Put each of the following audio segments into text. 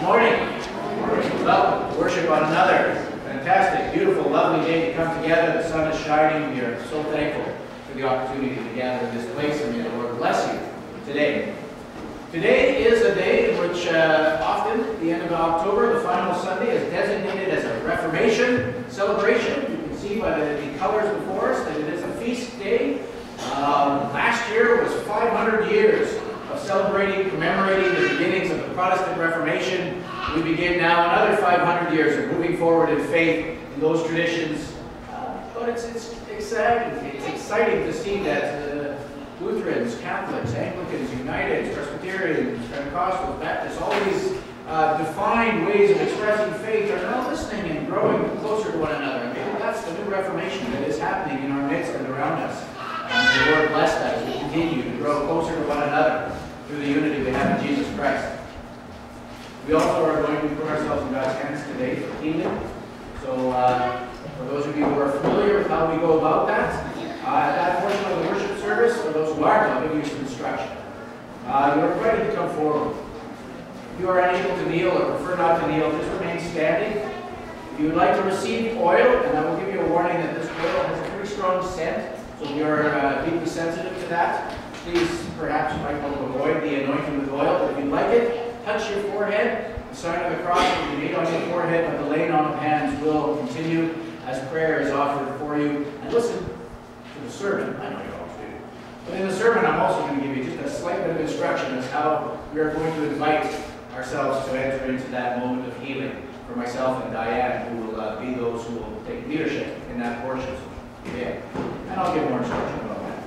morning. Well, worship on another fantastic, beautiful, lovely day to come together. The sun is shining. We are so thankful for the opportunity to gather in this place, and may the Lord bless you today. Today is a day in which often, at the end of October, the final Sunday is designated as a Reformation celebration. You can see by the colors before us that it is a feast day. Last year was 500 years of celebrating, commemorating the beginnings of the Protestant Reformation. We begin now another 500 years of moving forward in faith in those traditions. But it's exciting. It's exciting to see that Lutherans, Catholics, Anglicans, Uniteds, Presbyterians, Pentecostals, Baptists, all these defined ways of expressing faith are now listening and growing closer to one another. And maybe that's the new Reformation that is happening in our midst and around us. And the Lord bless that as we continue to grow closer to one another through the unity we have in Jesus Christ. We also are going to put ourselves in God's hands today for healing. So for those of you who are familiar with how we go about that, at that portion of the worship service, for those who aren't, I'll give you some instruction. You are invited to come forward. If you are unable to kneel or prefer not to kneel, just remain standing. If you would like to receive oil, and I will give you a warning that this oil has a pretty strong scent, so if you're deeply sensitive to that, please perhaps you might want to avoid the anointing with oil. But if you'd like it, touch your forehead. The sign of the cross will be made on your forehead, but the laying on of hands will continue as prayer is offered for you. And listen to the sermon. I know you always do. But in the sermon, I'm also going to give you just a slight bit of instruction as how we are going to invite ourselves to enter into that moment of healing for myself and Diane, who will be those who will take leadership in that portion. Yeah. And I'll give more instruction about that.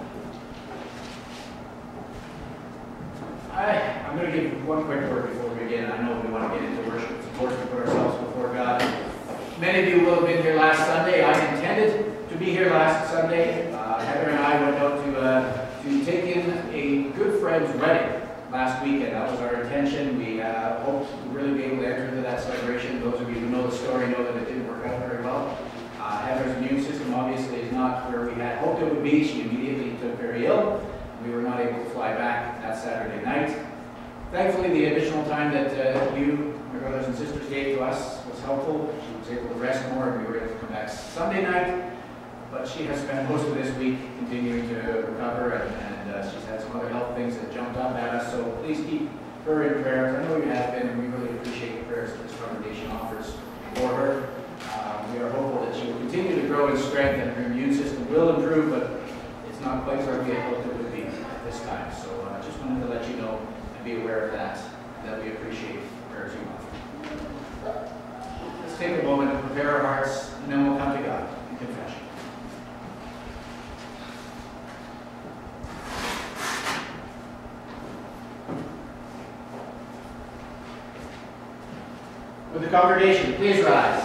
I'm going to give one quick word before we begin. I know we want to get into worship. It's important to put ourselves before God. Many of you will have been here last Sunday. I intended to be here last Sunday. Heather and I went out to take in a good friend's wedding last weekend. That was our intention. We hoped to really be able to enter into that celebration. Those of you who know the story know that it didn't work out very well. Heather's immune system obviously is not where we had hoped it would be. She immediately took very ill. We were not able to fly back that Saturday night. Thankfully, the additional time that you, my brothers and sisters, gave to us was helpful. She was able to rest more, and we were able to come back Sunday night. But she has spent most of this week continuing to recover, and she's had some other health things that jumped up at us. So please keep her in prayers. I know you have been, and we really appreciate the prayers that this congregation offers for her. We are hopeful that she will continue to grow in strength and her immune system will improve, but it's not quite where we had hoped it would be at this time. So I just wanted to let you know and be aware of that we appreciate the prayers you offer. Let's take a moment to prepare our hearts, and then we'll come to God in confession. Would the congregation please rise?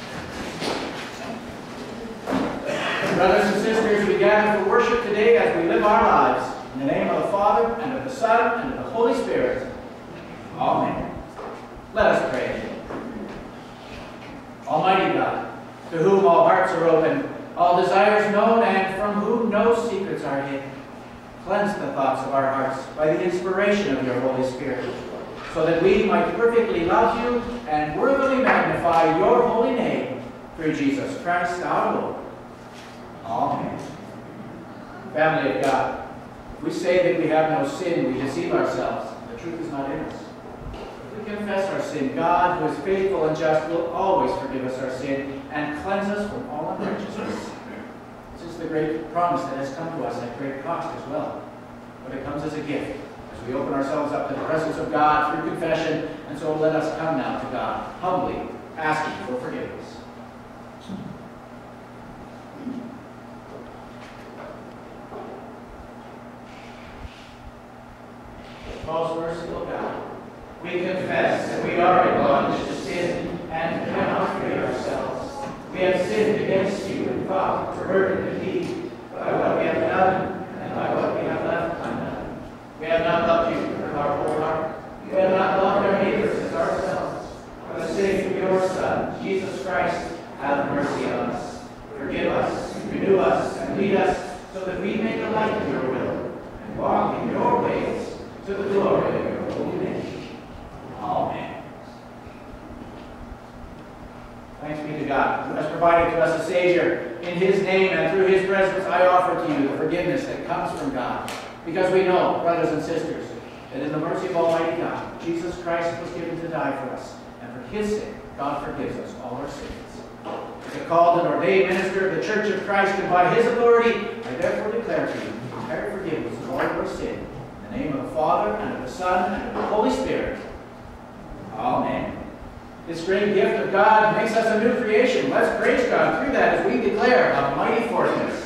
Brothers and sisters, we gather for worship today as we live our lives. In the name of the Father, and of the Son, and of the Holy Spirit. Amen. Let us pray. Almighty God, to whom all hearts are open, all desires known, and from whom no secrets are hidden, cleanse the thoughts of our hearts by the inspiration of your Holy Spirit, so that we might perfectly love you and worthily magnify your holy name through Jesus Christ our Lord. Amen. Family of God, if we say that we have no sin, we deceive ourselves. The truth is not in us. If we confess our sin, God, who is faithful and just, will always forgive us our sin and cleanse us from all unrighteousness. This is the great promise that has come to us at great cost as well. But it comes as a gift as we open ourselves up to the presence of God through confession. And so let us come now to God, humbly asking for forgiveness. Most merciful God, we confess that we are in bondage to sin and cannot free ourselves. We have sinned against you in thought, word, and deed, by what we have done and by what we have left undone. We have not loved you with our whole heart. We have not loved our neighbors as ourselves. For the sake of your Son, Jesus Christ, have mercy on us. Forgive us, renew us, and lead us, so that we may delight in your will and walk in your ways, to the glory of your holy name. Amen. has provided to us a Savior. In his name and through his presence, I offer to you the forgiveness that comes from God. Because we know, brothers and sisters, that in the mercy of Almighty God, Jesus Christ was given to die for us. And for his sake, God forgives us all our sins. As a called and ordained minister of the Church of Christ, and by his authority, I therefore declare to you entire forgiveness of all your sin. In the name of the Father, and of the Son, and of the Holy Spirit. Amen. This great gift of God makes us a new creation. Let's praise God through that as we declare a mighty fortress.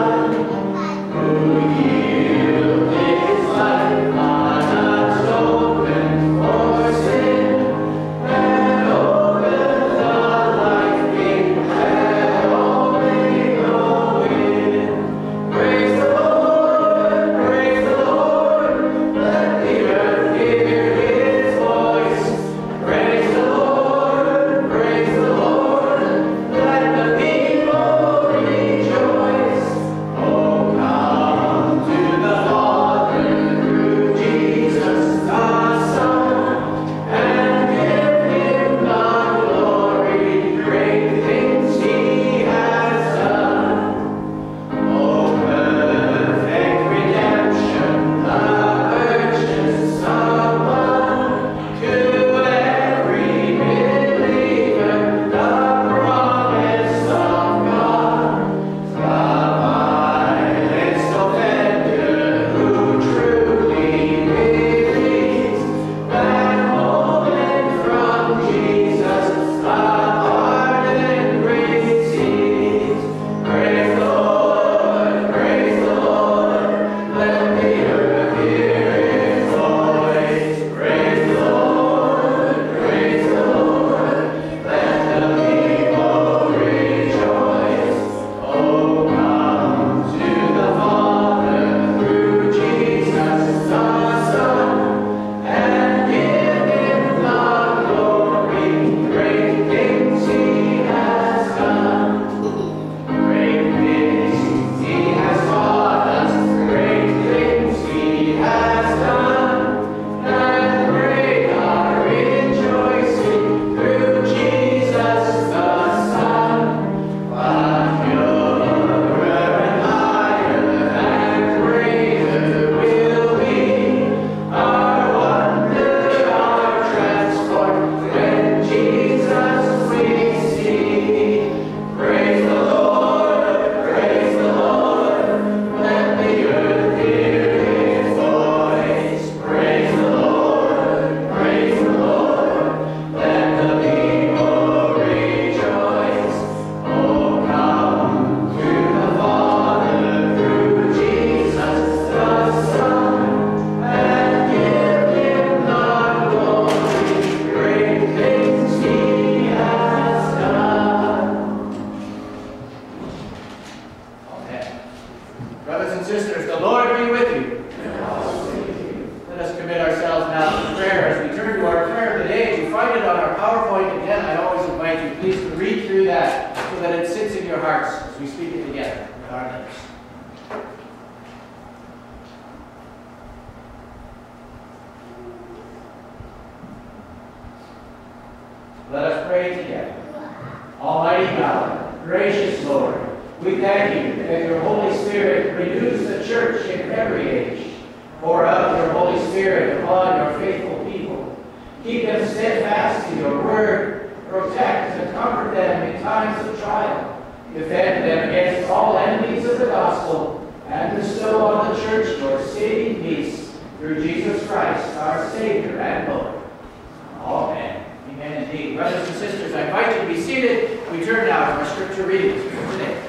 So Brothers and sisters, the Lord be with you. Let us commit ourselves now to prayer. As we turn to our prayer of the day, you find it on our PowerPoint again. I always invite you, please, to read through that so that it sits in your hearts as we speak it together with our lips. Let us pray together. Almighty God, gracious Lord, we thank you that your Holy Spirit renews the church in every age. Pour out your Holy Spirit upon your faithful people. Keep them steadfast to your word. Protect and comfort them in times of trial. Defend them against all enemies of the gospel. And bestow on the church your saving peace through Jesus Christ, our Savior and Lord. Amen. Amen indeed. Brothers and sisters, I invite you to be seated. We turn now to our scripture readings for today.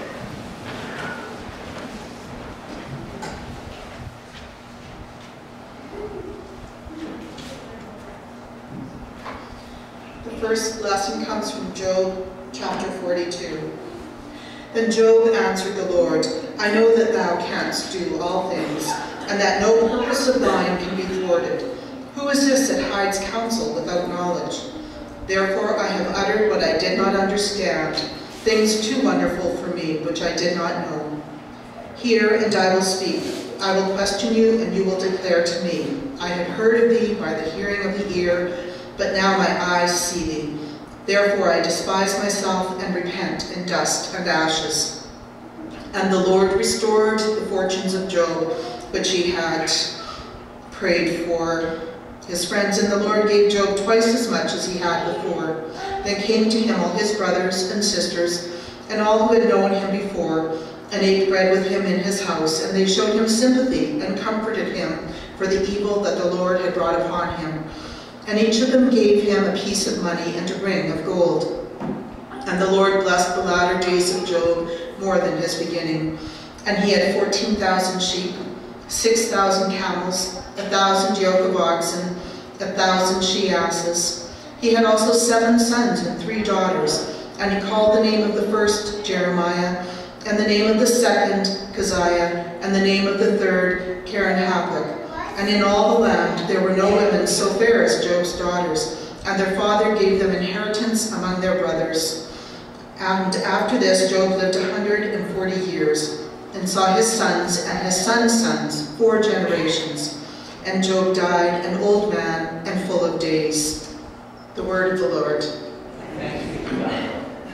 The first lesson comes from Job chapter 42. Then Job answered the Lord, I know that thou canst do all things, and that no purpose of thine can be thwarted. Who is this that hides counsel without knowledge? Therefore I have uttered what I did not understand, things too wonderful for me, which I did not know. Hear, and I will speak. I will question you, and you will declare to me. I had heard of thee by the hearing of the ear, but now my eyes see thee. Therefore I despise myself and repent in dust and ashes. And the Lord restored the fortunes of Job, which he had prayed for his friends. And the Lord gave Job twice as much as he had before. Then came to him all his brothers and sisters, and all who had known him before, and ate bread with him in his house. And they showed him sympathy and comforted him for the evil that the Lord had brought upon him. And each of them gave him a piece of money and a ring of gold. And the Lord blessed the latter days of Job more than his beginning. And he had 14,000 sheep, 6,000 camels, 1,000 yoke of oxen, 1,000 she-asses. He had also 7 sons and 3 daughters. And he called the name of the first Jeremiah, and the name of the second Keziah, and the name of the third Karen-Happuch. And in all the land there were no women so fair as Job's daughters, and their father gave them inheritance among their brothers. And after this Job lived 140 years, and saw his sons and his sons' sons 4 generations. And Job died an old man and full of days. The word of the Lord. Thanks be to God.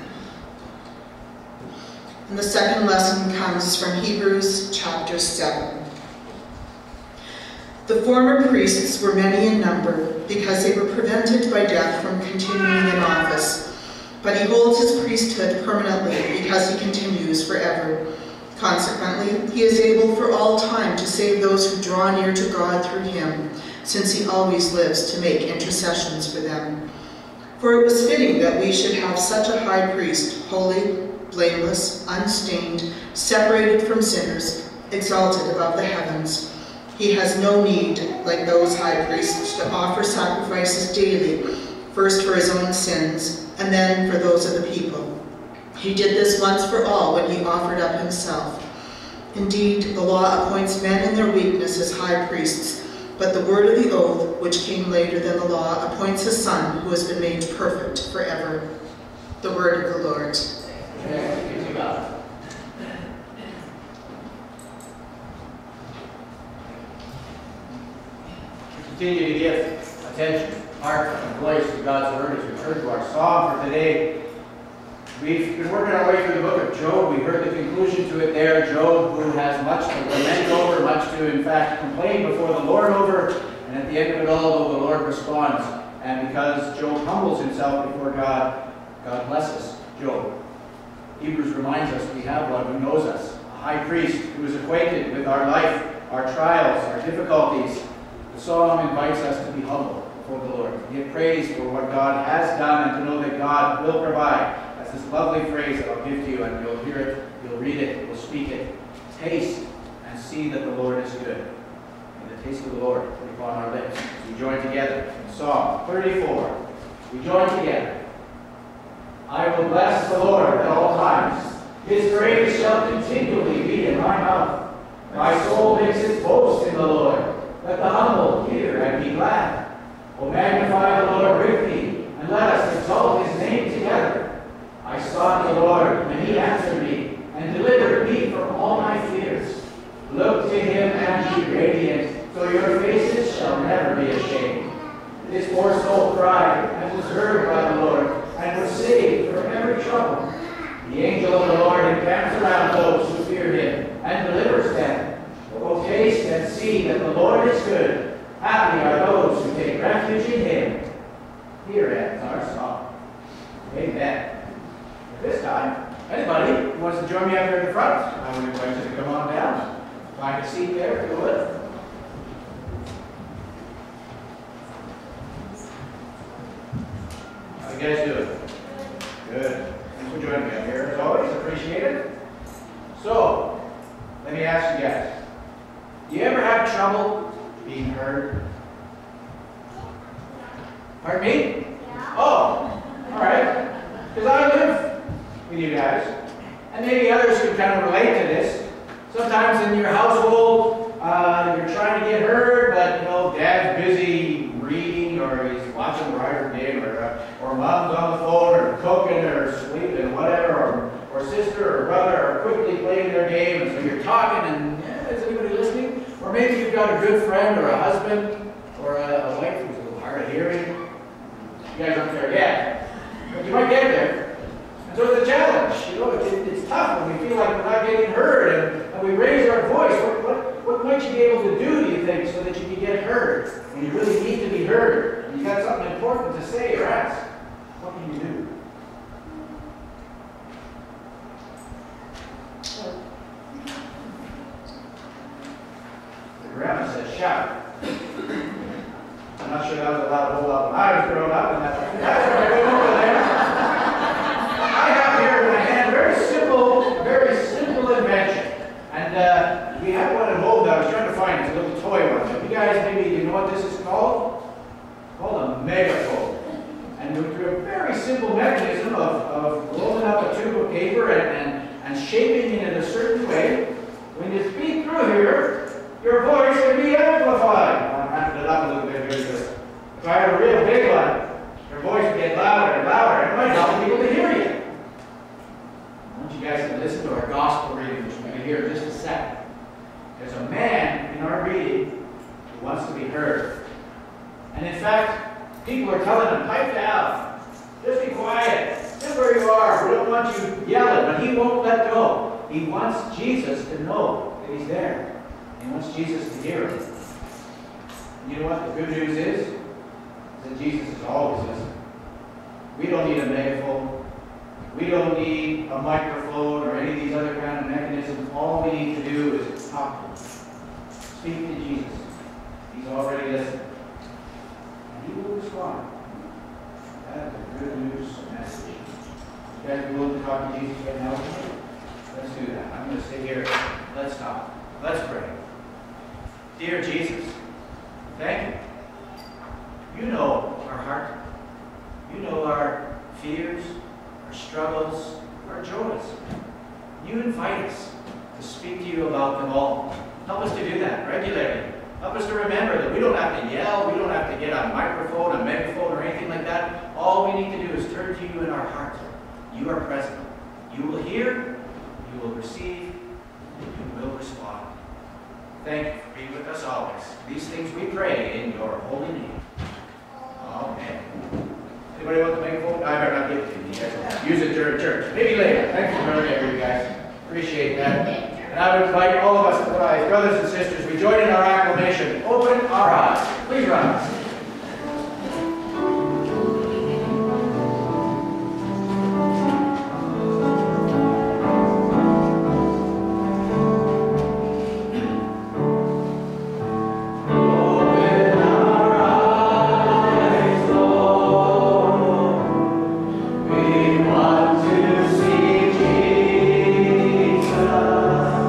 And the second lesson comes from Hebrews chapter 7. The former priests were many in number, because they were prevented by death from continuing in office. But he holds his priesthood permanently, because he continues forever. Consequently, he is able for all time to save those who draw near to God through him, since he always lives to make intercessions for them. For it was fitting that we should have such a high priest, holy, blameless, unstained, separated from sinners, exalted above the heavens. He has no need, like those high priests, to offer sacrifices daily, first for his own sins, and then for those of the people. He did this once for all when he offered up himself. Indeed, the law appoints men in their weakness as high priests, but the word of the oath, which came later than the law, appoints a son who has been made perfect forever. The word of the Lord. Thanks be to God. Continue to give attention, heart, and voice to God's word as we turn to our psalm for today. We've been working our way through the book of Job. We heard the conclusion to it there. Job, who has much to lament over, much to, in fact, complain before the Lord over. And at the end of it all, the Lord responds. And because Job humbles himself before God, God blesses Job. Hebrews reminds us we have one who knows us, a high priest who is acquainted with our life, our trials, our difficulties. The psalm invites us to be humble before the Lord, to give praise for what God has done and to know that God will provide. That's this lovely phrase that I'll give to you, and you'll hear it, you'll read it, you'll speak it. Taste and see that the Lord is good. And the taste of the Lord be upon our lips. As we join together in Psalm 34. We join together. I will bless the Lord at all times. His praise shall continually be in my mouth. My soul makes its boast in the Lord. Let the humble hear and be glad. O magnify the Lord with me, and let us exalt his name together. I sought the Lord, and he answered me, and delivered me from all my fears. Look to him and be radiant, so your faces shall never be ashamed. This poor soul cried, and was heard by the Lord, and was saved from every trouble. The angel of the Lord encamps around those who fear him, and delivers them. O taste and see that the Lord is good. Happy are those who take refuge in him. Here ends our song. Amen. At this time, anybody who wants to join me up here in the front, I would invite you to come on down. Find a seat there if you would. How you guys doing? Good. Thanks for joining me up here. As always, appreciate it. So, let me ask you guys. Do you ever have trouble being heard? Pardon me? Yeah. Oh, all right. Because I live with you guys. And maybe others can kind of relate to this. Sometimes in your household, you're trying to get heard, but Dad's busy reading, or he's watching the Rider game, or Mom's on the phone, or cooking, or sleeping, whatever, or sister or brother are quickly playing their game, and so you're talking, and is anybody listening? Or maybe you've got a good friend, or a husband, or a wife who's a little hard of hearing. You guys aren't there yet, but you might get there. And so it's a challenge. It's tough when we feel like we're not getting heard, and we raise our voice. What might you be able to do you think, so that you can get heard when you really need to be heard, and you got something important to say or ask? What can you do? The grandma says shout. I'm not sure that was allowed to hold up when I was growing up, and that's why I went over there. I have here in my hand a very simple invention. And we have one at home that I was trying to find. It's a little toy one. So you guys maybe know what this is called? It's called a megaphone. And through a very simple mechanism of rolling up a tube of paper and shaping it in a certain way, when you speak through here, your voice can be amplified. I'm ramping it up a little bit here. If I had a real big one, your voice would get louder and louder. It might help people to hear you. I want you guys to listen to our gospel reading, which we're going to hear in just a second. There's a man in our reading who wants to be heard. And in fact, people are telling him, pipe down. Just be quiet. Sit where you are. We don't want you yelling. But he won't let go. He wants Jesus to know that he's there. He wants Jesus to hear him. And you know what the good news is? That Jesus is always listening. We don't need a megaphone. We don't need a microphone or any of these other kind of mechanisms. All we need to do is talk to him. Speak to Jesus. He's already listening. And he will respond. That is a good news message. You guys be willing to talk to Jesus right now? Let's do that. I'm going to sit here. Let's talk. Let's pray. Dear Jesus, thank you. You know our heart. You know our fears, our struggles, our joys. You invite us to speak to you about them all. Help us to do that regularly. Help us to remember that we don't have to yell, we don't have to get a microphone, a megaphone, or anything like that. All we need to do is turn to you in our heart. You are present. You will hear, you will receive, and you will respond. Thank you for being with us always. These things we pray in your holy name. Amen. Anybody want the megaphone? I better not give it to you. You guys use it during church. Maybe later. Thanks for being here, you guys. Appreciate that. And I would invite all of us to rise. Brothers and sisters, we join in our acclamation. Open our eyes. Please rise.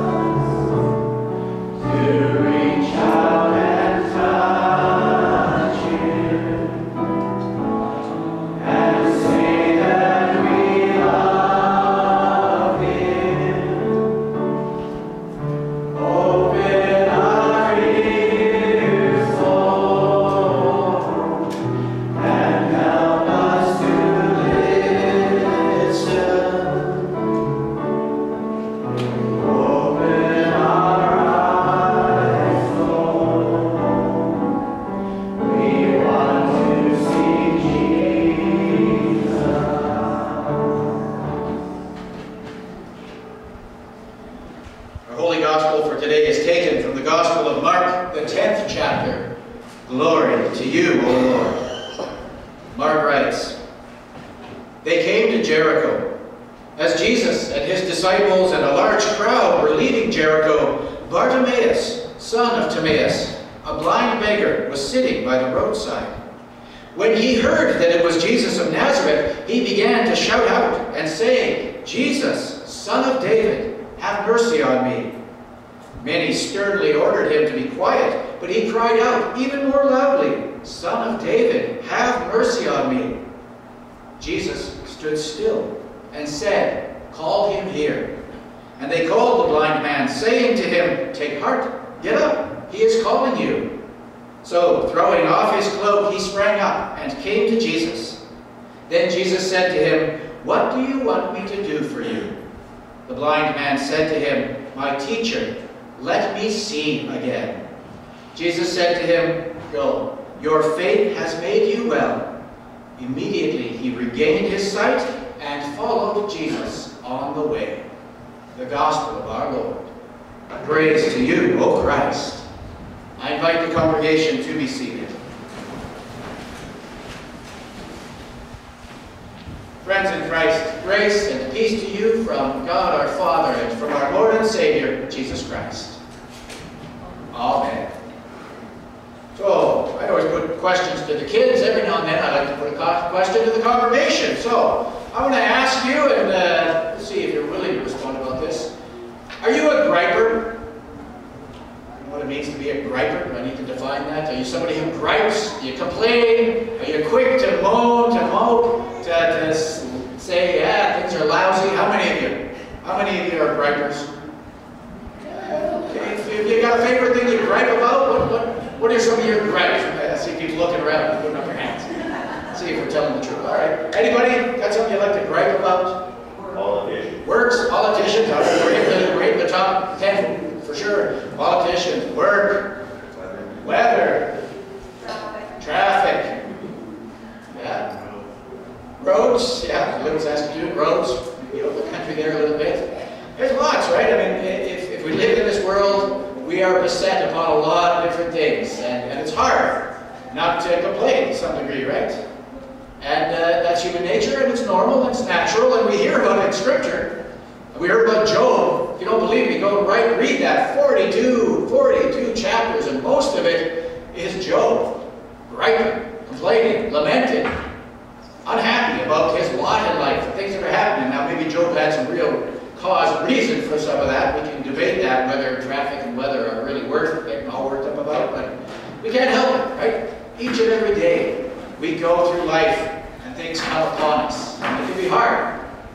Reach out and touch Glory to you, O Lord. Mark writes, they came to Jericho. As Jesus and his disciples and a large crowd were leaving Jericho, Bartimaeus, son of Timaeus, a blind beggar, was sitting by the roadside. When he heard that it was Jesus of Nazareth, he began to shout out and say, Jesus, Son of David, have mercy on me. Many sternly ordered him to be quiet, but he cried out even more loudly, Son of David, have mercy on me. Jesus stood still and said, call him here. And they called the blind man, saying to him, take heart, get up, he is calling you. So, throwing off his cloak, he sprang up and came to Jesus. Then Jesus said to him, what do you want me to do for you? The blind man said to him, my teacher, let me see again. Jesus said to him, go, your faith has made you well. Immediately he regained his sight and followed Jesus on the way. The gospel of our Lord. Praise to you, O Christ. I invite the congregation to be seated. Friends in Christ, grace and peace to you from God our Father and from our Lord and Savior, Jesus Christ. Amen. So, I always put questions to the kids. Every now and then I like to put a question to the congregation. So, I want to ask you, and let's see if you're willing to respond about this. Are you a griper? What it means to be a griper? Do I need to define that? Are you somebody who gripes? Do you complain? Are you quick to moan, to mope, to say, yeah, things are lousy? How many of you? How many of you are gripers? Okay, if you got a favorite thing you gripe about, what are some of your gripes? I see people looking around, putting up their hands. See if we're telling the truth. All right. Anybody got something you like to gripe about? Politicians. Works, politicians. We're in the top 10. For sure. Politicians, work, weather, traffic, yeah, roads, yeah, little Saskatoon, roads, you know, the country there a little bit. There's lots, right? I mean, if we live in this world, we are beset upon a lot of different things, and it's hard not to complain to some degree, right? And that's human nature, and it's normal, and it's natural, and we hear about it in Scripture. We heard about Job. If you don't believe me, go read that. 42 chapters, and most of it is Job. Griping, complaining, lamenting, unhappy about his lot in life, the things that are happening. Now, maybe Job had some real cause, reason for some of that. We can debate that, whether traffic and weather are really getting all worked up about, but we can't help it, right? Each and every day, we go through life, and things come upon us. And it can be hard.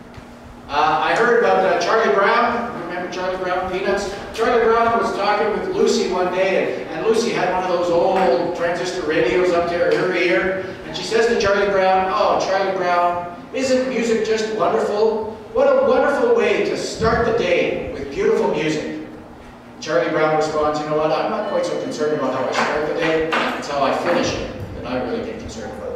I heard about Charlie Brown. You remember Charlie Brown, Peanuts? Charlie Brown was talking with Lucy one day, and Lucy had one of those old transistor radios up to her ear, and she says to Charlie Brown, oh, Charlie Brown, isn't music just wonderful? What a wonderful way to start the day with beautiful music. Charlie Brown responds, you know what, I'm not quite so concerned about how I start the day, it's how I finish it that I really get concerned about.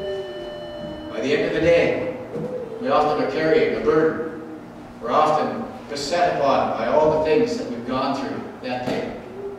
By the end of the day, we often are carrying a burden. We're often beset upon by all the things that we've gone through that day.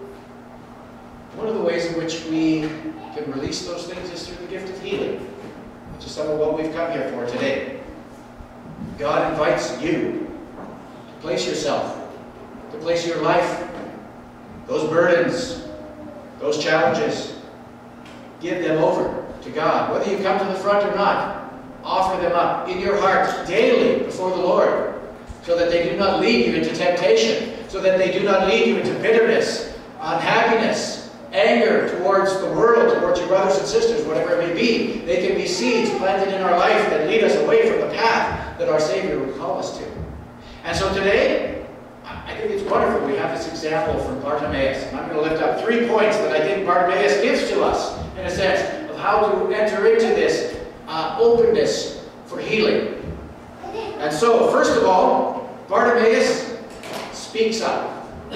One of the ways in which we can release those things is through the gift of healing, which is some of what we've come here for today. God invites you to place yourself, to place your life, those burdens, those challenges, give them over to God. Whether you come to the front or not, offer them up in your heart daily before the Lord, so that they do not lead you into temptation, so that they do not lead you into bitterness, unhappiness, anger towards the world, towards your brothers and sisters, whatever it may be. They can be seeds planted in our life that lead us away from the path that our Savior would call us to. And so today, I think it's wonderful we have this example from Bartimaeus. And I'm going to lift up 3 points that I think Bartimaeus gives to us, in a sense, of how to enter into this openness for healing. And so, first of all, Bartimaeus speaks up.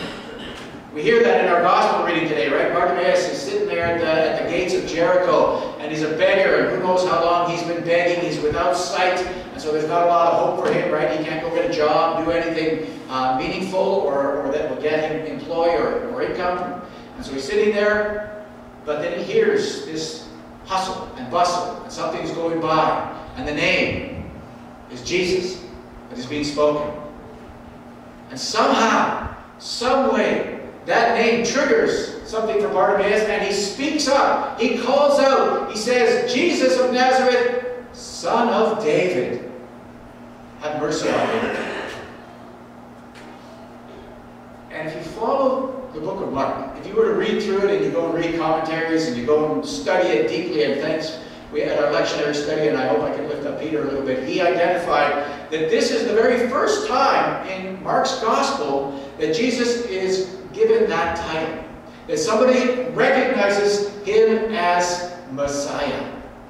We hear that in our gospel reading today, right? Bartimaeus is sitting there at the gates of Jericho, and he's a beggar, and who knows how long he's been begging. He's without sight, and so there's not a lot of hope for him, right? He can't go get a job, do anything meaningful, or that will get him employ or income. And so he's sitting there, But then he hears this hustle and bustle, and something's going by, and the name is Jesus that is being spoken. And somehow, some way, that name triggers something for Bartimaeus, and he speaks up. He calls out. He says, "Jesus of Nazareth, Son of David, have mercy on me." And if you follow the book of Mark, if you were to read through it and you go and read commentaries and you go and study it deeply, and thanks, we had our lectionary study, and I hope I can lift up Peter a little bit. He identified that this is the very first time in Mark's gospel that Jesus is given that title. That somebody recognizes him as Messiah.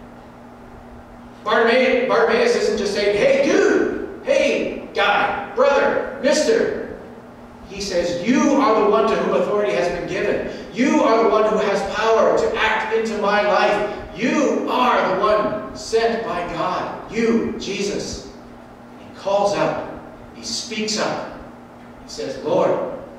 Bartimaeus isn't just saying, "Hey dude, hey guy, brother, mister." He says, "You are the one to whom authority has been given. You are the one who has power to act into my life. You are the one sent by God. You, Jesus." He calls out. He speaks up. He says, "Lord,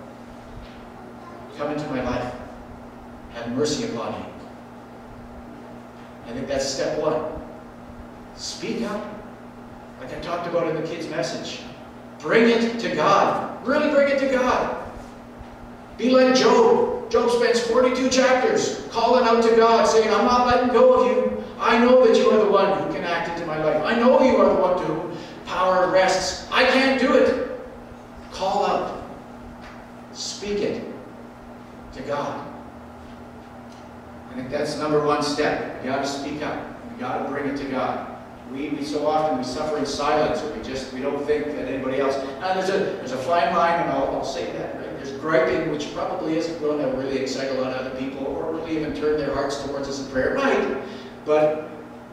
come into my life. Have mercy upon me." I think that's step one. Speak up. Like I talked about in the kids' message. Bring it to God. Really bring it to God. Be like Job. Job spends 42 chapters calling out to God, saying, "I'm not letting go of you. I know that you are the one who can act into my life. I know you are the one to whom power rests. I can't do it." Call out. Speak it to God. I think that's number one step. You got to speak up. You got to bring it to God. We so often we suffer in silence, or we don't think that anybody else. Now there's a fine line, and I'll say that. Right? There's griping, which probably isn't going to really excite a lot of other people, or really even turn their hearts towards us in prayer. Right, but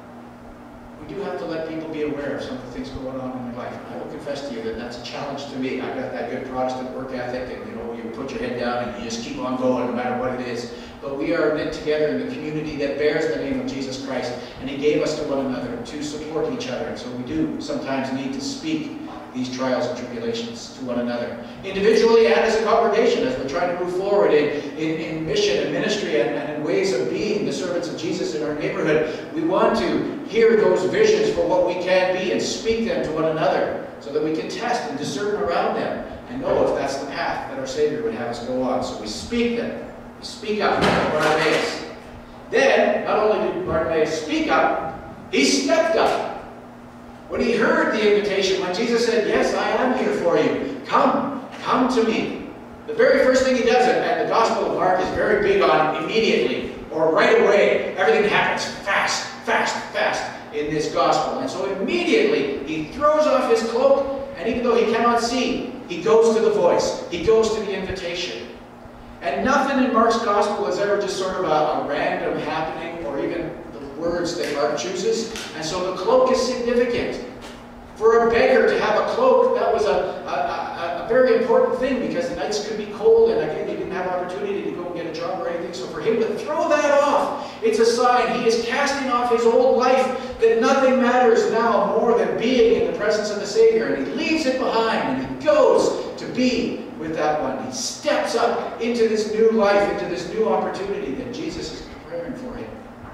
we do have to let people be aware of some of the things going on in their life. I will confess to you that that's a challenge to me. I've got that good Protestant work ethic, and you put your head down and you just keep on going no matter what it is. But we are knit together in the community that bears the name of Jesus Christ, and He gave us to one another to support each other. And so we do sometimes need to speak these trials and tribulations to one another, individually and as a congregation, as we're trying to move forward in mission and ministry and in ways of being the servants of Jesus in our neighborhood. We want to hear those visions for what we can be and speak them to one another so that we can test and discern around them and know if that's the path that our Savior would have us go on. So we speak them. We speak up like Bartimaeus. Then, not only did Bartimaeus speak up, he stepped up. When he heard the invitation, when Jesus said, "Yes, I am here for you. Come to me." The very first thing he does, and the Gospel of Mark is very big on immediately or right away. Everything happens fast, fast, fast in this Gospel. And so immediately he throws off his cloak, and even though he cannot see, he goes to the voice. He goes to the invitation. And nothing in Mark's Gospel is ever just sort of a random happening or even the words that Mark chooses. And so the cloak is significant. For a beggar to have a cloak, that was a very important thing because the nights could be cold and again, he didn't have opportunity to go and get a job or anything. So for him to throw that off, it's a sign he is casting off his old life, that nothing matters now more than being in the presence of the Savior. And he leaves it behind and he goes to be with that one. He steps up into this new life, into this new opportunity that Jesus is preparing for him.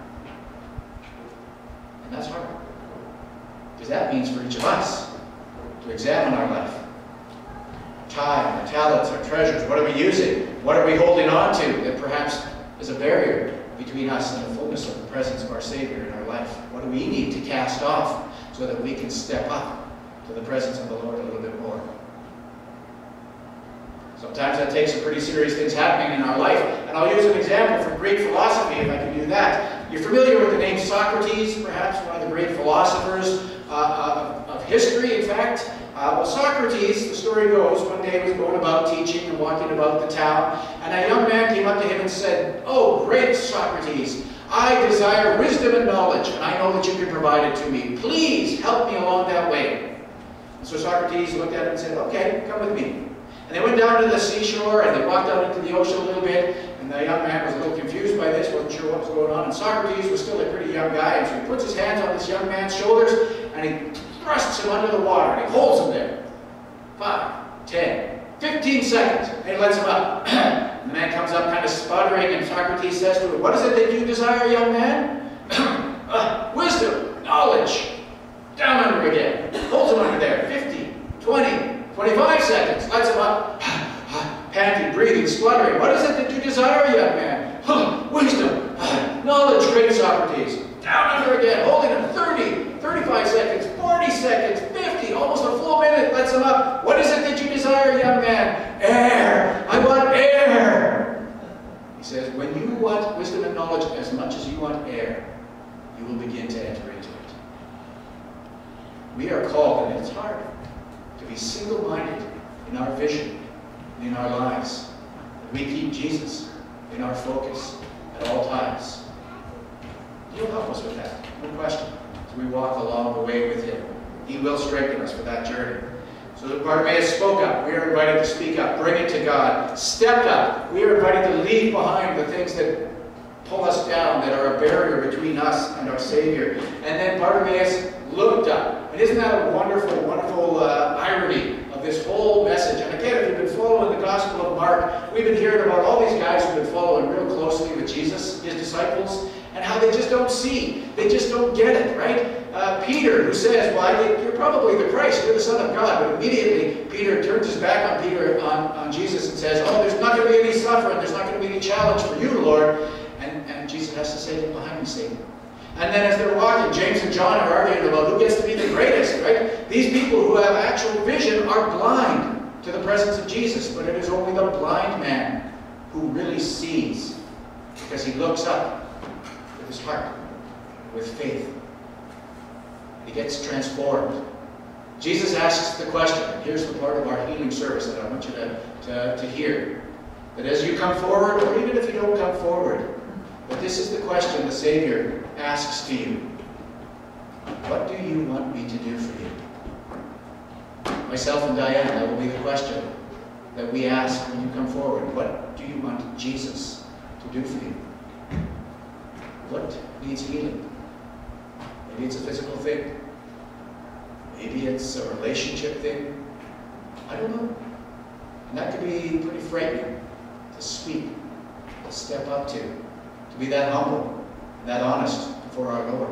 And that's hard. Because that means for each of us to examine our life. Our time, our talents, our treasures. What are we using? What are we holding on to that perhaps is a barrier between us and the fullness of the presence of our Savior in our life? What do we need to cast off so that we can step up to the presence of the Lord a little bit more? Sometimes that takes some pretty serious things happening in our life. And I'll use an example from Greek philosophy, if I can do that. You're familiar with the name Socrates, perhaps one of the great philosophers of history, in fact. Well, Socrates, the story goes, one day he was going about teaching and walking about the town, and a young man came up to him and said, "Oh, great Socrates, I desire wisdom and knowledge, and I know that you can provide it to me. Please help me along that way." And so Socrates looked at him and said, "Okay, come with me." And they went down to the seashore and they walked out into the ocean a little bit, and the young man was a little confused by this, wasn't sure what was going on, and Socrates was still a pretty young guy, and so he puts his hands on this young man's shoulders and he thrusts him under the water and he holds him there. 5, 10, 15 seconds, and he lets him up. And the man comes up kind of sputtering, and Socrates says to him, "What is it that you desire, young man?" "Wisdom, knowledge." Down under again. Holds him under there. 50, 20, 25 seconds. Lets him up. Panting, breathing, spluttering. "What is it that you desire, young man?" "Wisdom, knowledge." Great Socrates. Down under again. Holding him 30, 35 seconds, 40 seconds, 50, almost a full minute. Lets him up. "What is it that you desire, young man?" "Air. I want air." He says, when you want wisdom and knowledge as much as you want air, you will begin to enter into it. We are called, and it's hard, to be single-minded in our vision, in our lives. That we keep Jesus in our focus at all times. He'll help us with that, no question, as we walk along the way with Him. He will strengthen us for that journey. So that Bartimaeus spoke up. We are invited to speak up, bring it to God. Stepped up. We are invited to leave behind the things that pull us down, that are a barrier between us and our Savior. And then Bartimaeus looked up. And isn't that a wonderful, wonderful irony of this whole message? And again, if you've been following the Gospel of Mark, we've been hearing about all these guys who've been following real closely with Jesus, His disciples, and how they just don't see. They just don't get it, right? Peter, who says, "Well, you're probably the Christ, you're the Son of God." But immediately, Peter turns his back on Jesus and says, "Oh, there's not going to be any suffering. There's not going to be any challenge for you, Lord." And Jesus has to say, "Get behind me, Satan." And then as they're walking, James and John are arguing about who gets to be the greatest, right? These people who have actual vision are blind to the presence of Jesus, but it is only the blind man who really sees, because he looks up with his heart, with faith. He gets transformed. Jesus asks the question, and here's the part of our healing service that I want you to hear, that as you come forward, or even if you don't come forward, but this is the question the Savior asks to you. What do you want me to do for you? Myself and Diane, that will be the question that we ask when you come forward. What do you want Jesus to do for you? What needs healing? Maybe it's a physical thing. Maybe it's a relationship thing. I don't know. And that could be pretty frightening to speak, to step up to be that humble, that honest before our Lord.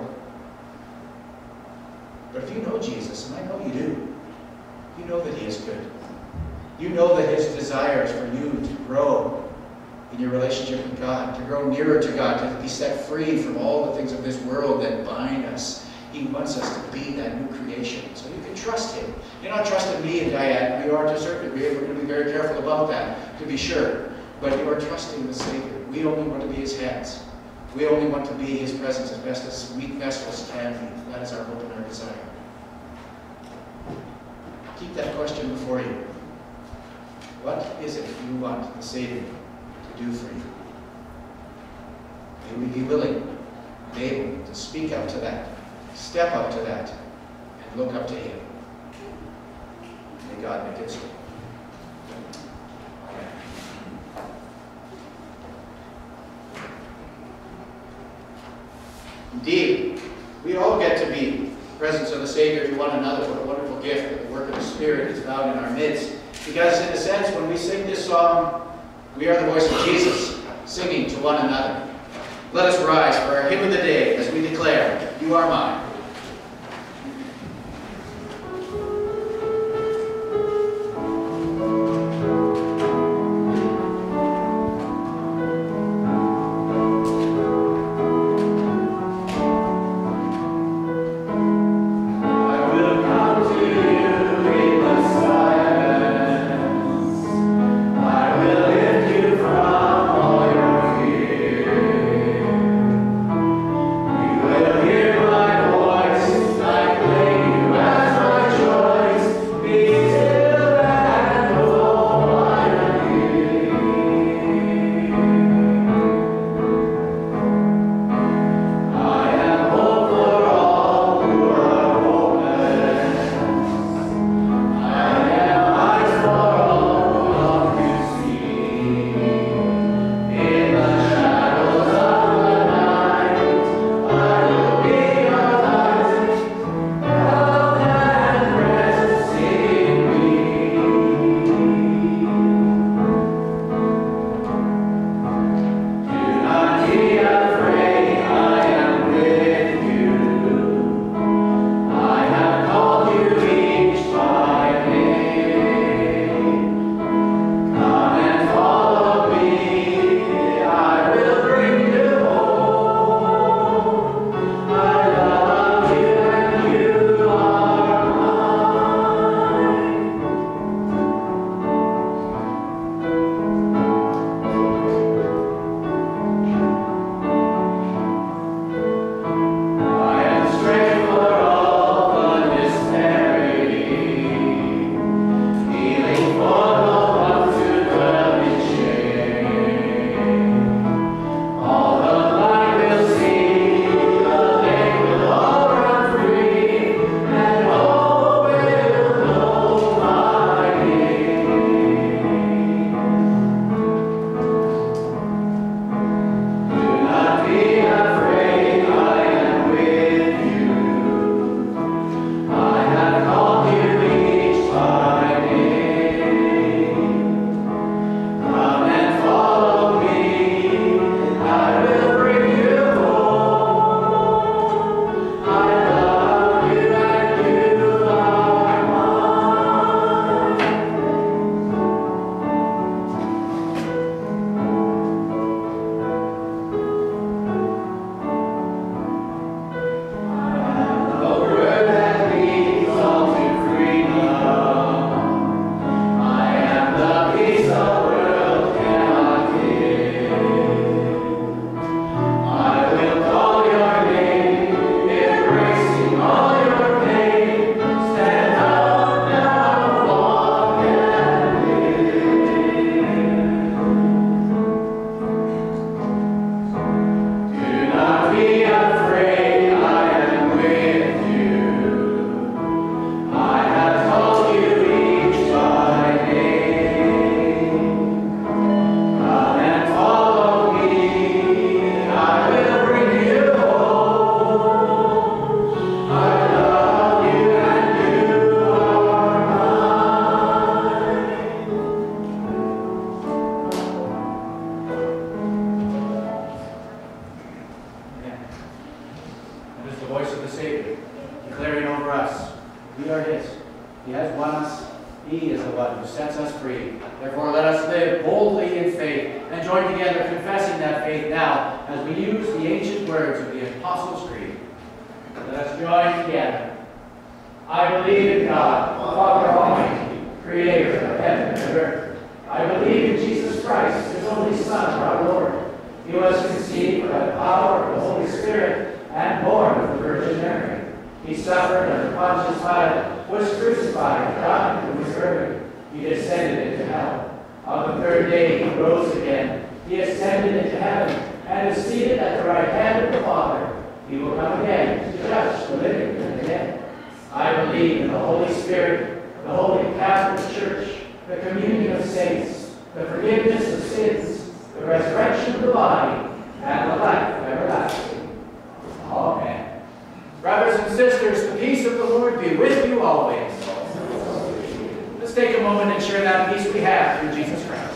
But if you know Jesus, and I know you do, you know that He is good. You know that His desire is for you to grow in your relationship with God, to grow nearer to God, to be set free from all the things of this world that bind us. He wants us to be that new creation. So you can trust Him. You're not trusting me and Diane. You are to a certain degree. We're going to be very careful about that, to be sure. But you are trusting the Savior. We only want to be His hands. We only want to be His presence as best as weak vessels can be. That is our hope and our desire. Keep that question before you. What is it you want the Savior to do for you? May we be willing and able to speak up to that, step up to that, and look up to Him. May God make it so. Amen. Indeed, we all get to be the presence of the Savior to one another. What a wonderful gift that the work of the Spirit is found in our midst. Because in a sense, when we sing this song, we are the voice of Jesus, singing to one another. Let us rise for our hymn of the day as we declare, "You are mine." Hear my voice. He is the one who sets us free. Therefore, let us live boldly in faith and join together confessing that faith now as we use the ancient words of the Apostles' Creed. Let us join together. I believe in God, Father Almighty, creator of heaven and earth. I believe in Jesus Christ, his only Son, our Lord. He was conceived by the power of the Holy Spirit and born of the Virgin Mary. He suffered under Pontius Pilate, was crucified, died, and was buried. He descended into hell. On the third day he rose again. He ascended into heaven and is seated at the right hand of the Father. He will come again to judge the living and the dead. I believe in the Holy Spirit, the Holy Catholic Church, the communion of saints, the forgiveness of sins, the resurrection of the body, and the life everlasting. Amen. Brothers and sisters, the peace of the Lord be with you always. Let's take a moment and share that peace we have through Jesus Christ.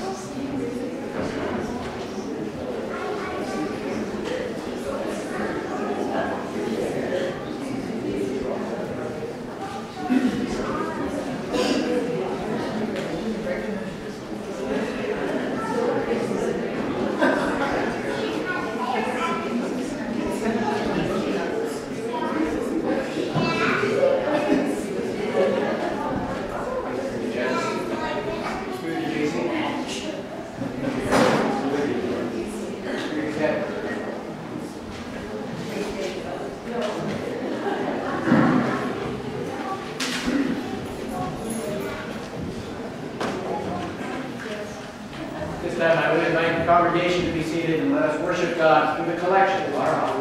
I would invite the congregation to be seated and let us worship God through the collection of our offering.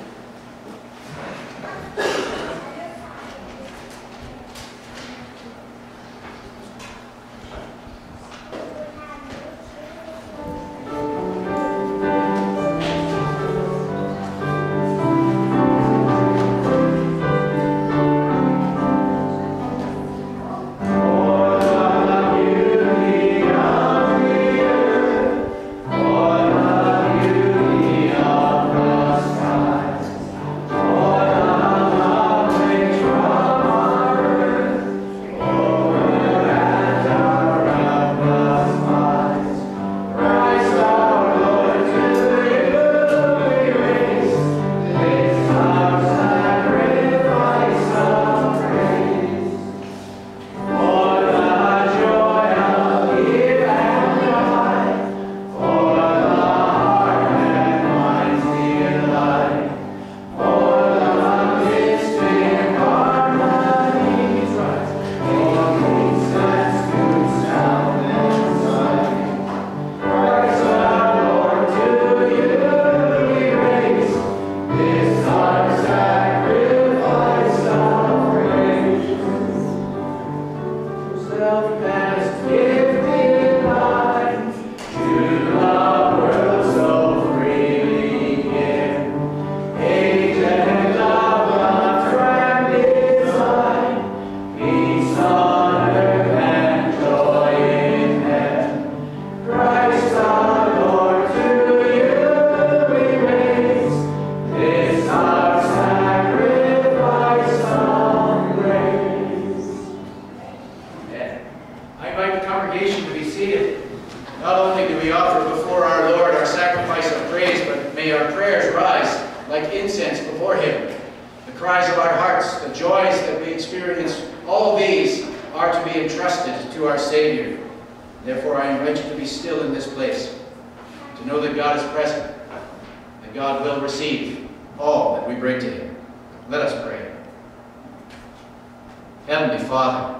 Heavenly Father,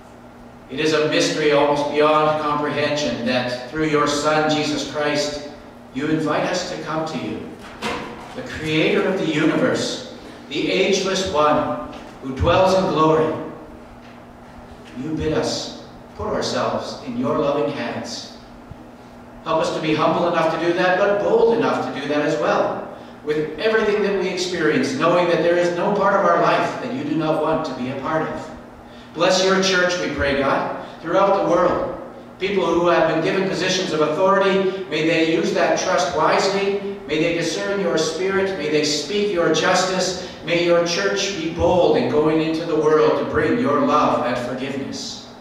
it is a mystery almost beyond comprehension that through your Son, Jesus Christ, you invite us to come to you, the Creator of the universe, the ageless one who dwells in glory. You bid us put ourselves in your loving hands. Help us to be humble enough to do that, but bold enough to do that as well, with everything that we experience, knowing that there is no part of our life that you do not want to be a part of. Bless your church, we pray, God, throughout the world. People who have been given positions of authority, may they use that trust wisely. May they discern your spirit. May they speak your justice. May your church be bold in going into the world to bring your love and forgiveness.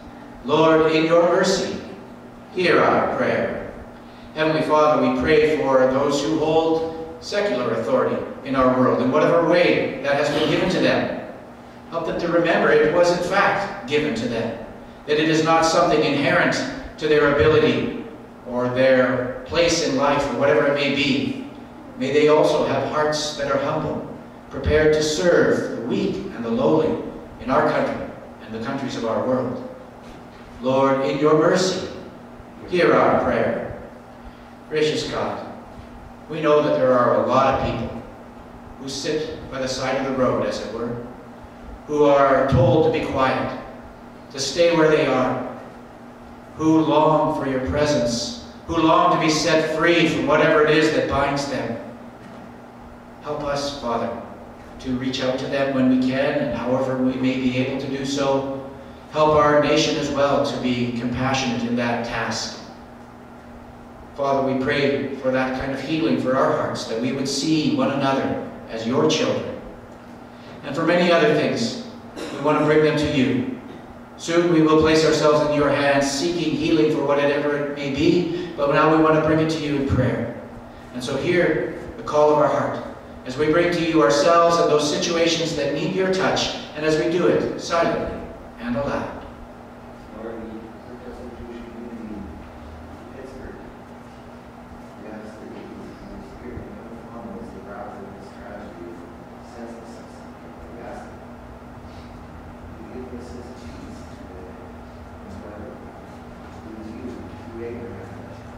Lord, in your mercy, hear our prayer. Heavenly Father, we pray for those who hold secular authority in our world, in whatever way that has been given to them. Help them to remember it was in fact given to them, that it is not something inherent to their ability or their place in life or whatever it may be. May they also have hearts that are humble, prepared to serve the weak and the lowly in our country and the countries of our world. Lord, in your mercy, hear our prayer. Gracious God, we know that there are a lot of people who sit by the side of the road, as it were, who are told to be quiet, to stay where they are, who long for your presence, who long to be set free from whatever it is that binds them. Help us, Father, to reach out to them when we can, and however we may be able to do so. Help our nation as well to be compassionate in that task. Father, we pray for that kind of healing for our hearts, that we would see one another as your children. And for many other things, we want to bring them to you. Soon we will place ourselves in your hands, seeking healing for whatever it may be, but now we want to bring it to you in prayer. And so hear the call of our heart, as we bring to you ourselves and those situations that need your touch, and as we do it silently and aloud. Lord, we lift up the Jewish community in Pittsburgh. We ask that you, Holy Spirit, come as they grapple with this tragedy of senselessness. We ask that you give us this peace today, as well as you, through Abraham.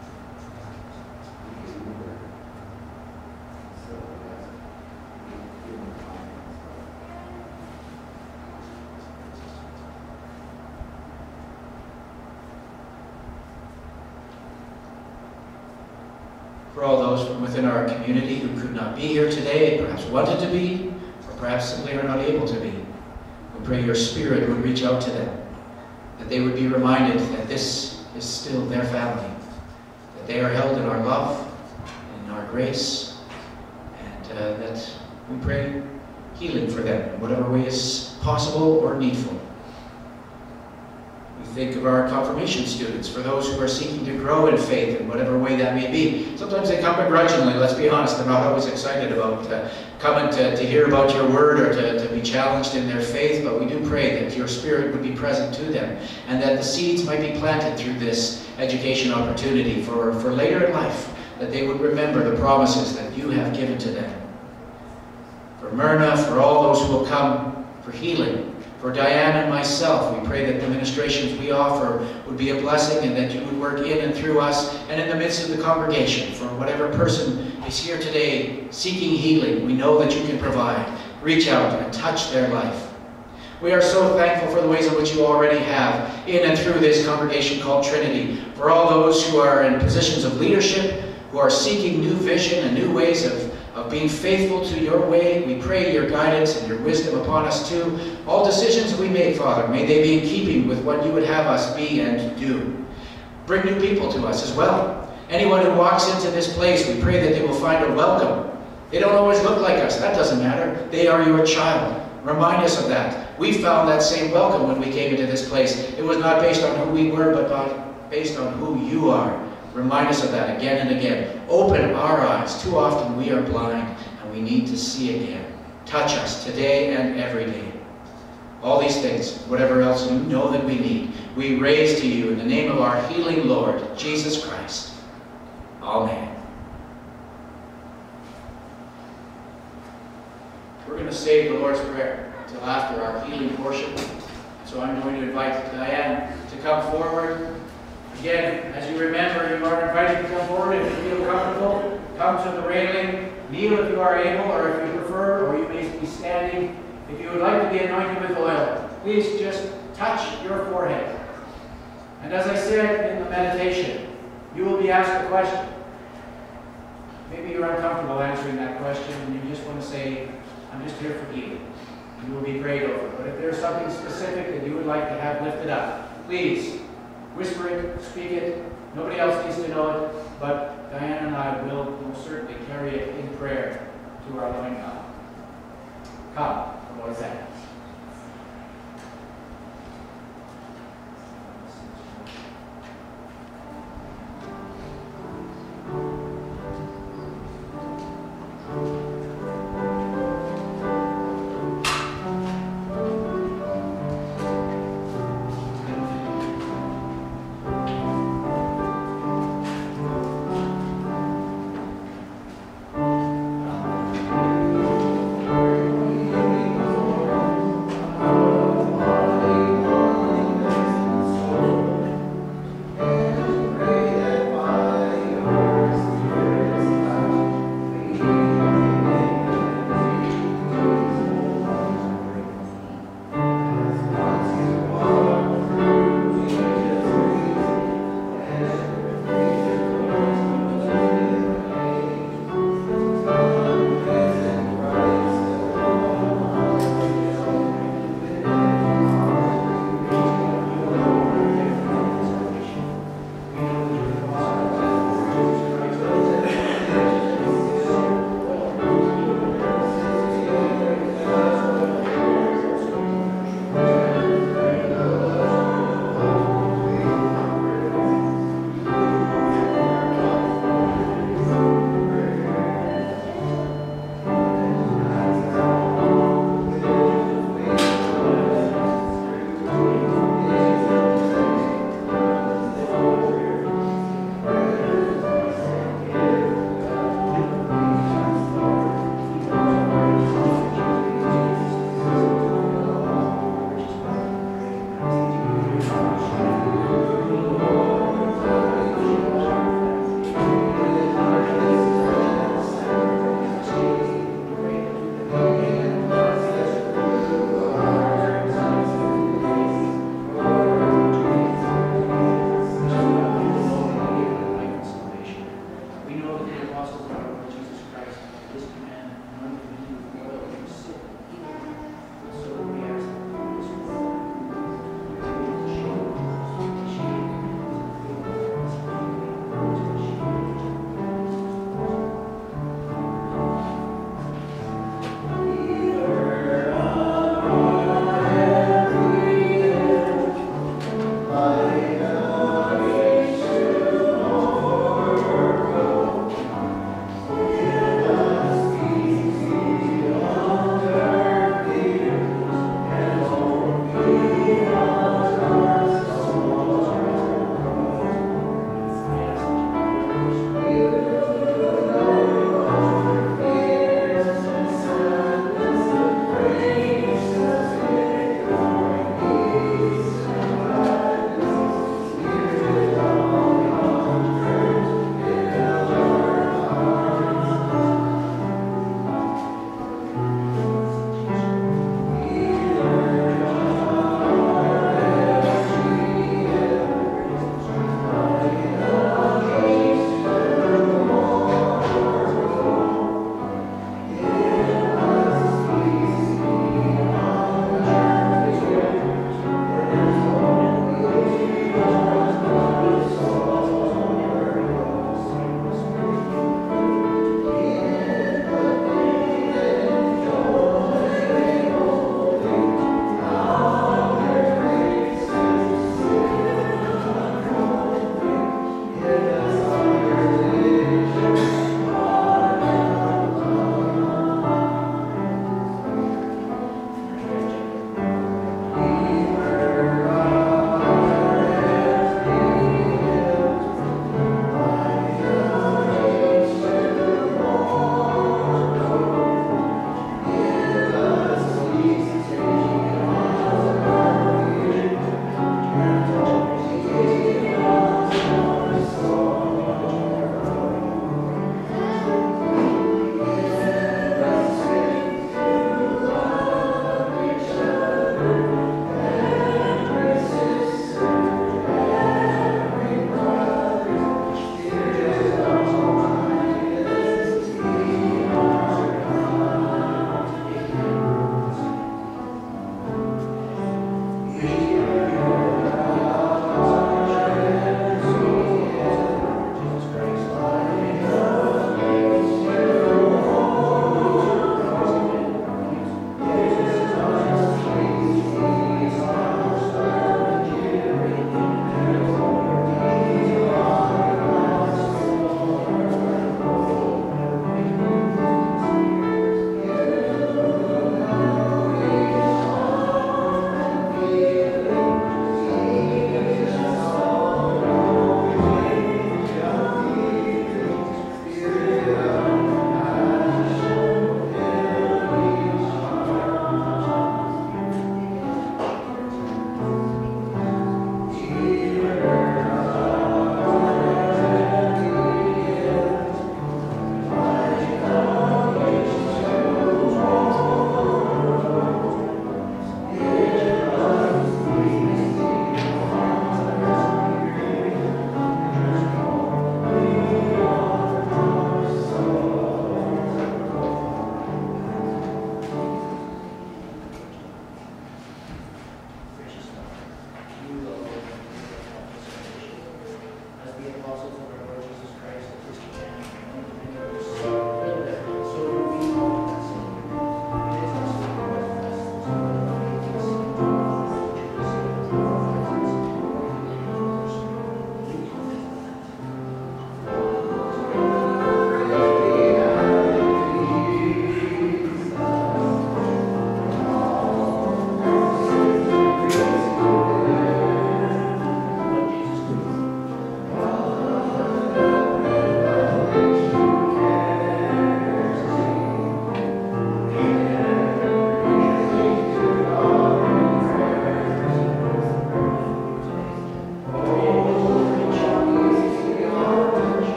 We give you the word. So we ask that you give them time as well. For all those from within our community who could not be here today, perhaps wanted to be, or perhaps simply are not able to be, we pray your Spirit would reach out to them, that they would be reminded that this is still their family, that they are held in our love, in our grace, and that we pray healing for them in whatever way is possible or needful. Think of our confirmation students, for those who are seeking to grow in faith in whatever way that may be. Sometimes they come begrudgingly, let's be honest. They're not always excited about coming to hear about your word or to be challenged in their faith, but we do pray that your Spirit would be present to them and that the seeds might be planted through this education opportunity for later in life, that they would remember the promises that you have given to them. For Myrna, for all those who will come for healing, for Diane and myself, we pray that the ministrations we offer would be a blessing and that you would work in and through us and in the midst of the congregation. For whatever person is here today seeking healing, we know that you can provide. Reach out and touch their life. We are so thankful for the ways in which you already have in and through this congregation called Trinity. For all those who are in positions of leadership, who are seeking new vision and new ways of being faithful to your way, we pray your guidance and your wisdom upon us too. All decisions we make, Father, may they be in keeping with what you would have us be and do. Bring new people to us as well. Anyone who walks into this place, we pray that they will find a welcome. They don't always look like us. That doesn't matter. They are your child. Remind us of that. We found that same welcome when we came into this place. It was not based on who we were, but based on who you are. Remind us of that again and again. Open our eyes. Too often we are blind and we need to see again. Touch us today and every day. All these things, whatever else you know that we need, we raise to you in the name of our healing Lord, Jesus Christ. Amen. We're going to save the Lord's Prayer until after our healing portion. So I'm going to invite Diane to come forward. Again, as you remember, you are invited to come forward if you feel comfortable. Come to the railing, kneel if you are able, or if you prefer, or you may be standing. If you would like to be anointed with oil, please just touch your forehead. And as I said in the meditation, you will be asked a question. Maybe you're uncomfortable answering that question and you just want to say, I'm just here for healing. You will be prayed over. But if there's something specific that you would like to have lifted up, please whisper it, speak it. Nobody else needs to know it, but Diane and I will certainly carry it in prayer to our loving God. Come, the Lord's hand.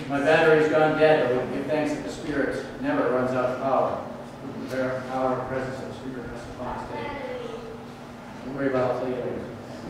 my battery's gone dead, I would give thanks that the Spirit never runs out of power. The power and presence of the Spirit rests upon us today. Don't worry about it, I'll tell you later.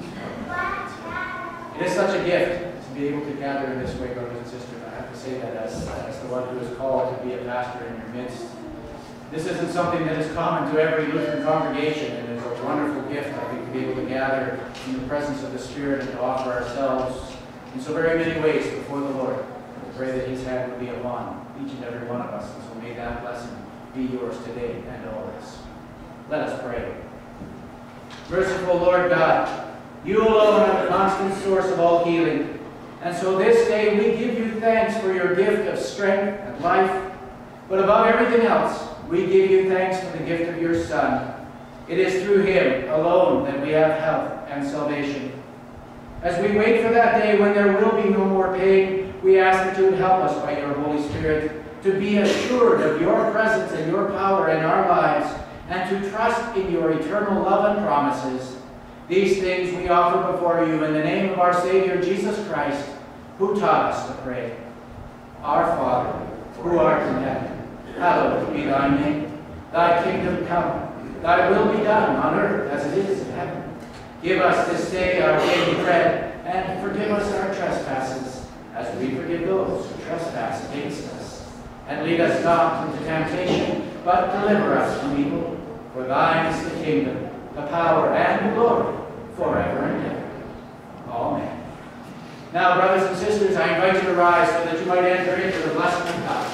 It is such a gift to be able to gather in this way, brothers and sisters. I have to say that as the one who is called to be a pastor in your midst. This isn't something that is common to every Lutheran congregation, and it's a wonderful gift, I think, to be able to gather in the presence of the Spirit and to offer ourselves in so very many ways before the Lord. I pray that His hand would be upon each and every one of us, and so may that blessing be yours today and always. Let us pray. Merciful Lord God, You alone are the constant source of all healing, and so this day we give You thanks for Your gift of strength and life, but above everything else, we give You thanks for the gift of Your Son. It is through Him alone that we have health and salvation. As we wait for that day when there will be no more pain, we ask that You would help us by Your Holy Spirit to be assured of Your presence and Your power in our lives, and to trust in Your eternal love and promises. These things we offer before You in the name of our Savior Jesus Christ, who taught us to pray. Our Father, who art in heaven, hallowed be Thy name. Thy kingdom come, Thy will be done on earth as it is in heaven. Give us this day our daily bread, and forgive us our trespasses, as we forgive those who trespass against us. And lead us not into temptation, but deliver us from evil. For Thine is the kingdom, the power, and the glory, forever and ever. Amen. Now, brothers and sisters, I invite you to rise so that you might enter into the blessing of God.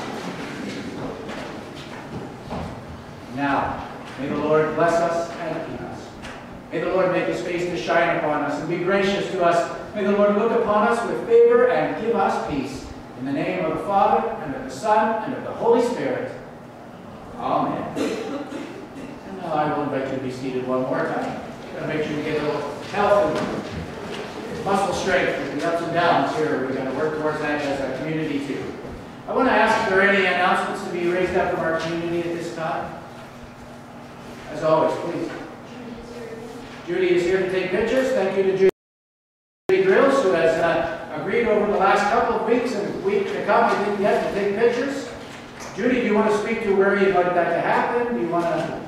Now, may the Lord bless us and keep us. May the Lord make His face to shine upon us and be gracious to us. May the Lord look upon us with favor and give us peace. In the name of the Father, and of the Son, and of the Holy Spirit. Amen. And now I will invite you to be seated one more time. I'm going to make sure we get a little health and muscle strength with the ups and downs here. We're going to work towards that as a community too. I want to ask if there are any announcements to be raised up from our community at this time. As always, please. Judy is here to take pictures. Thank you to Judy Grills, who has agreed over the last couple of weeks and week to come and didn't get to take pictures. Judy, do you want to speak to where you'd like that to happen? Do you want to?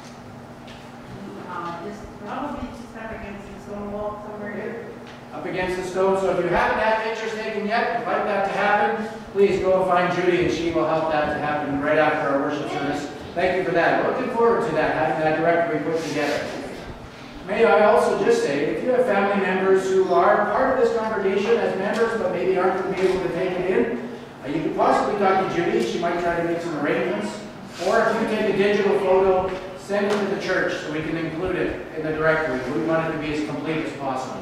Probably just up against the stone wall somewhere here. Up against the stone. So if you haven't had pictures taken yet, would like that to happen, please go and find Judy and she will help that to happen right after our worship service. Thank you for that. We're looking forward to that, having that directory put together. May I also just say, if you have family members who are part of this congregation as members, but maybe aren't going to be able to take it in, you could possibly talk to Judy. She might try to make some arrangements. Or if you take a digital photo, send it to the church so we can include it in the directory. We want it to be as complete as possible.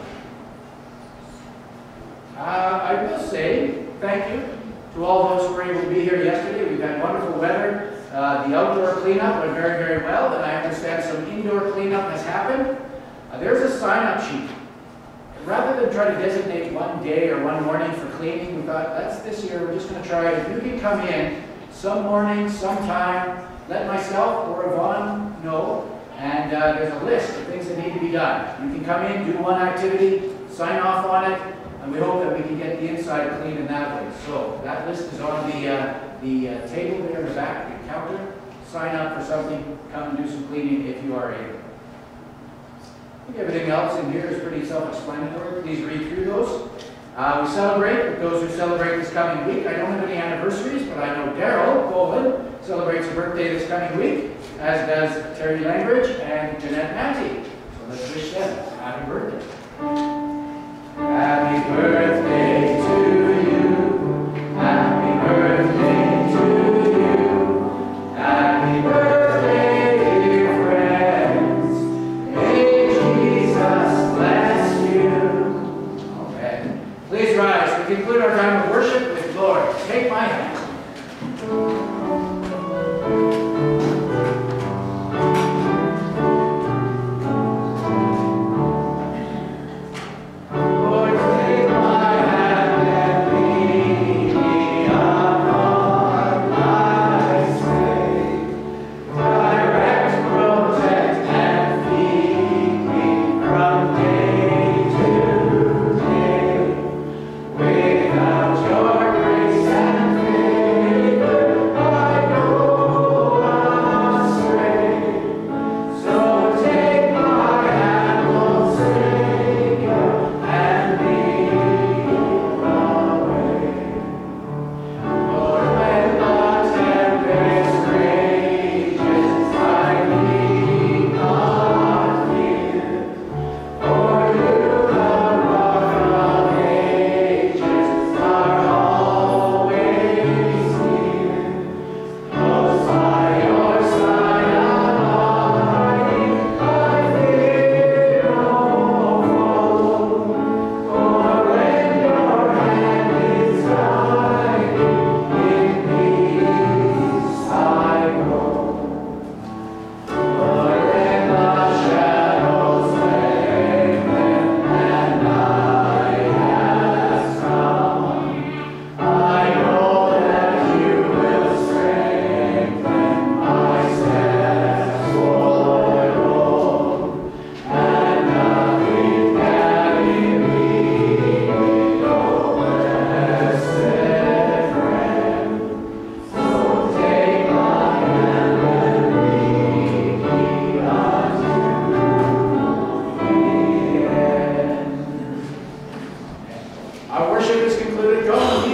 I will say thank you to all those who were able to be here yesterday. We've had wonderful weather. The outdoor cleanup went very, very well, and I understand some indoor cleanup has happened. There's a sign-up sheet. Rather than try to designate one day or one morning for cleaning, we thought, that's this year, we're just going to try it. If you can come in some morning, sometime, let myself or Yvonne know, and there's a list of things that need to be done. You can come in, do one activity, sign off on it, and we hope that we can get the inside clean in that way. So that list is on the table there in the back, the counter. Sign up for something, come and do some cleaning if you are able. I think everything else in here is pretty self-explanatory. Please read through those. We celebrate with those who celebrate this coming week. I don't have any anniversaries, but I know Daryl Colvin celebrates a birthday this coming week, as does Terry Langridge and Jeanette Matty. So let's wish them happy birthday. Happy birthday to you. Happy birthday to you. Happy birthday, dear friends. May Jesus bless you. Amen. Please rise. We conclude our time of worship with Lord, take my hand.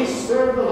serve the